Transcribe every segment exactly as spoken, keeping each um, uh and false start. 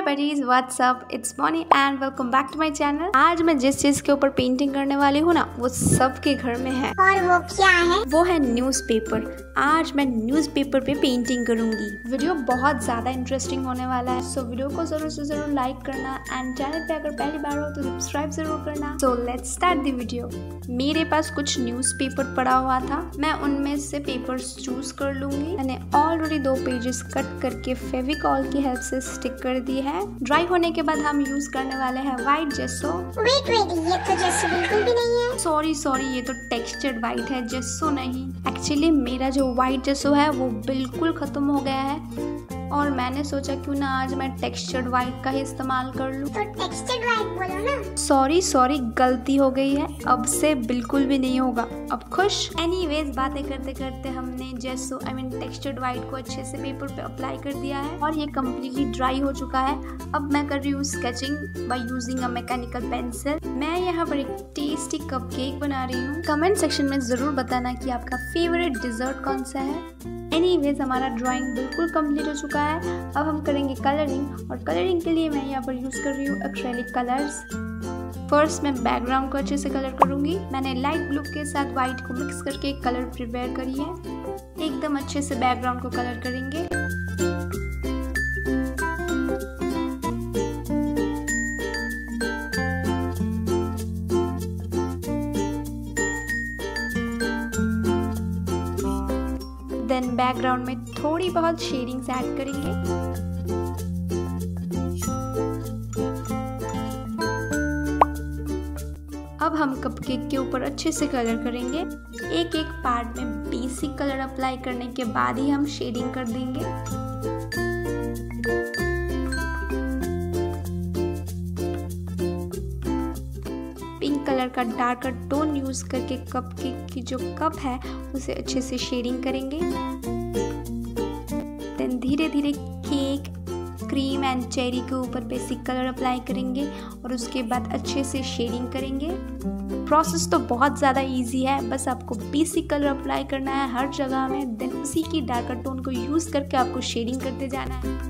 buddies, what's up? It's Bonnie and welcome back to my channel। आज मैं जिस चीज के ऊपर पेंटिंग करने वाली हूँ ना, वो सबके घर में है। और वो क्या है? वो है न्यूज़पेपर। आज मैं न्यूज़पेपर पे पेंटिंग करूंगी। वीडियो बहुत ज्यादा इंटरेस्टिंग होने वाला है, सो वीडियो को जरूर से जरूर लाइक करना एंड चैनल पे अगर पहली बार हो तो सब्सक्राइब जरूर करना। So let's start the video. मेरे पास कुछ न्यूज़पेपर पड़ा हुआ था, मैं उनमें से पेपर्स चूज कर लूंगी। मैंने ऑलरेडी दो पेजेस कट करके फेविकॉल की हेल्प से स्टिक कर दी है। ड्राई होने के बाद हम यूज करने वाले हैं व्हाइट जेसो। वेट वेट, ये तो जेसो बिल्कुल भी नहीं है। सॉरी सॉरी ये तो टेक्सचर्ड व्हाइट है, जेसो नहीं। एक्चुअली मेरा जो व्हाइट जेसो है वो बिल्कुल खत्म हो गया है और मैंने सोचा क्यों ना आज मैं टेक्सचर्ड व्हाइट का ही इस्तेमाल कर लूं। तो टेक्सचर्ड व्हाइट बोलो ना। सॉरी सॉरी गलती हो गई है, अब से बिल्कुल भी नहीं होगा। अब खुश? एनीवेज, बातें करते करते हमने जेसो आई मीन टेक्सचर्ड व्हाइट को अच्छे से पेपर पे अप्लाई कर दिया है और ये कम्प्लीटली ड्राई हो चुका है। अब मैं कर रही हूँ sketching by using a mechanical pencil. मैं यहाँ पर एक टेस्टी कपकेक बना रही हूँ। कमेंट सेक्शन में जरूर बताना कि आपका फेवरेट डिजर्ट कौन सा है। एनीवेज, हमारा ड्राइंग बिल्कुल कंप्लीट हो चुका है। अब हम करेंगे कलरिंग और कलरिंग के लिए मैं यहाँ पर यूज कर रही हूँ एक्रेलिक कलर्स। फर्स्ट मैं बैकग्राउंड को अच्छे से कलर करूंगी। मैंने लाइट ब्लू के साथ व्हाइट को मिक्स करके एक कलर प्रिपेयर करी है। एकदम अच्छे से बैकग्राउंड को कलर करेंगे। देन बैकग्राउंड में थोड़ी बहुत शेडिंग्स ऐड करेंगे। अब हम कपकेक के ऊपर अच्छे से कलर करेंगे। एक एक पार्ट में बेसिक कलर अप्लाई करने के बाद ही हम शेडिंग कर देंगे। पिंक कलर का डार्कर टोन यूज करके कपकेक की जो कप है उसे अच्छे से शेडिंग करेंगे। देन धीरे धीरे केक, क्रीम एंड चेरी के ऊपर बेसिक कलर अप्लाई करेंगे और उसके बाद अच्छे से शेडिंग करेंगे। प्रोसेस तो बहुत ज़्यादा इजी है, बस आपको बेसिक कलर अप्लाई करना है हर जगह में। देन उसी की डार्कर टोन को यूज़ करके आपको शेडिंग करते जाना है।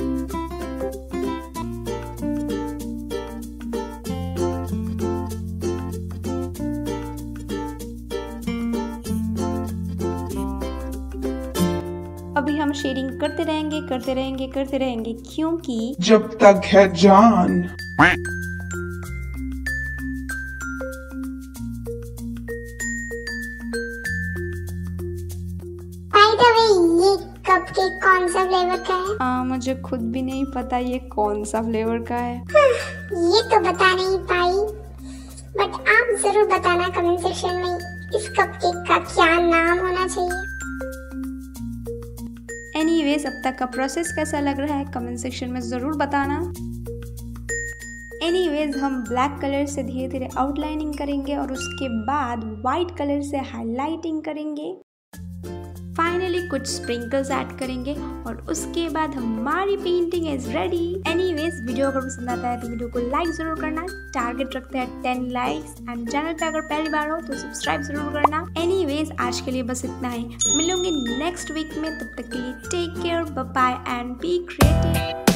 अभी हम शेडिंग करते रहेंगे करते रहेंगे करते रहेंगे क्योंकि जब तक है जान। बाय द वे, ये कपकेक कौन सा फ्लेवर का है? आ, मुझे खुद भी नहीं पता ये कौन सा फ्लेवर का है। ये तो बता नहीं पाई, बट आप जरूर बताना कमेंट सेक्शन में इस कपकेक का क्या नाम होना चाहिए। एनीवेज, अब तक का प्रोसेस कैसा लग रहा है कमेंट सेक्शन में ज़रूर बताना। एनीवेज, हम ब्लैक कलर से धीरे धीरे आउटलाइनिंग करेंगे और उसके बाद वाइट कलर से हाइलाइटिंग करेंगे। फाइनली कुछ स्प्रिंकल्स ऐड करेंगे और उसके बाद हमारी painting is ready. Anyways, video अगर पसंद आता है तो वीडियो को लाइक जरूर करना। टारगेट रखते हैं टेन लाइक्स एंड चैनल पे अगर पहली बार हो तो सब्सक्राइब जरूर करना। एनीवेज, आज के लिए बस इतना ही। मिलूंगी नेक्स्ट वीक में, तब तक के लिए take care, bye bye and be creative.